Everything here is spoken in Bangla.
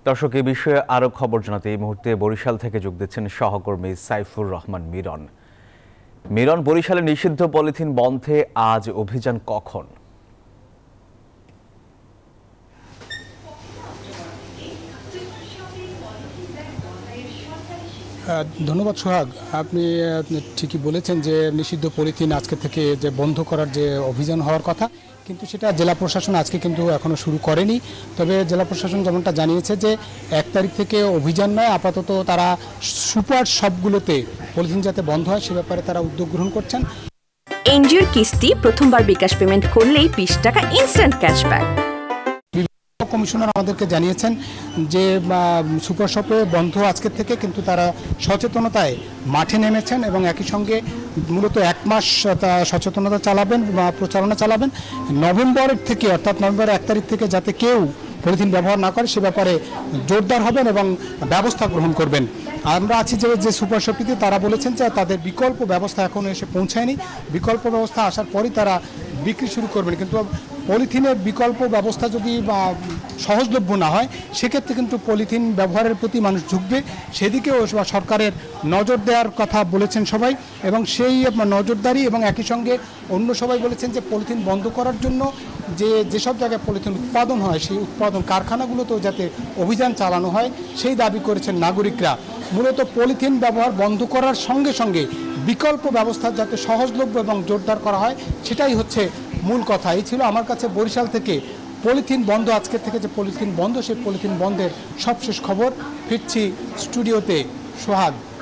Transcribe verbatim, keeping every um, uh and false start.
দর্শক, এই বিষয়ে আরো খবর জানাতে এই মুহূর্তে বরিশাল থেকে যোগ দিচ্ছেন সহকর্মী সাইফুর রহমান মিরন। মিরন, বরিশালে নিষিদ্ধ পলিথিন বন্ধে আজ অভিযান কখন? ধন্যবাদ সোহাগ, আপনি ঠিকই বলেছেন যে নিষিদ্ধ পলিথিন আজকে থেকে যে বন্ধ করার যে অভিযান হওয়ার কথা, কিন্তু সেটা জেলা প্রশাসন আজকে কিন্তু এখনও শুরু করেনি। তবে জেলা প্রশাসন যেমনটা জানিয়েছে যে এক তারিখ থেকে অভিযান নয়, আপাতত তারা সুপার শপগুলোতে পলিথিন যাতে বন্ধ হয় সে ব্যাপারে তারা উদ্যোগ গ্রহণ করছেন। এনজিওর কিস্তি প্রথমবার বিকাশ পেমেন্ট করলেই বিশ টাকা ইনস্ট্যান্ট ক্যাশব্যাক। কমিশনার আমাদেরকে জানিয়েছেন যে সুপার শপে বন্ধ আজকের থেকে, কিন্তু তারা সচেতনতায় মাঠে নেমেছেন এবং একই সঙ্গে মূলত এক মাস সচেতনতা চালাবেন বা প্রচারণা চালাবেন। নভেম্বরের থেকে অর্থাৎ নভেম্বরের এক তারিখ থেকে যাতে কেউ পলিথিন ব্যবহার না করে সে ব্যাপারে জোরদার হবেন এবং ব্যবস্থা গ্রহণ করবেন। আমরা আছি যে যে সুপার শপটিতে, তারা বলেছেন যে তাদের বিকল্প ব্যবস্থা এখনও এসে পৌঁছায়নি, বিকল্প ব্যবস্থা আসার পরই তারা বিক্রি শুরু করবেন। কিন্তু পলিথিনের বিকল্প ব্যবস্থা যদি বা সহজলভ্য না হয় সেক্ষেত্রে কিন্তু পলিথিন ব্যবহারের প্রতি মানুষ ঝুঁকবে, সেদিকেও সরকারের নজর দেওয়ার কথা বলেছেন সবাই। এবং সেই নজরদারি এবং একই সঙ্গে অন্য সবাই বলেছেন যে পলিথিন বন্ধ করার জন্য যে যেসব জায়গায় পলিথিন উৎপাদন হয় সেই উৎপাদন কারখানাগুলোতেও যাতে অভিযান চালানো হয় সেই দাবি করেছেন নাগরিকরা। মূলত পলিথিন ব্যবহার বন্ধ করার সঙ্গে সঙ্গে বিকল্প ব্যবস্থা যাতে সহজলভ্য এবং জোরদার করা হয় সেটাই হচ্ছে মূল কথা। এই ছিল আমার কাছে বরিশাল থেকে পলিথিন বন্ধ আজকের থেকে যে পলিথিন বন্ধ সেই পলিথিন বন্ধের সবশেষ খবর। ফিরছি স্টুডিওতে সোহাগ।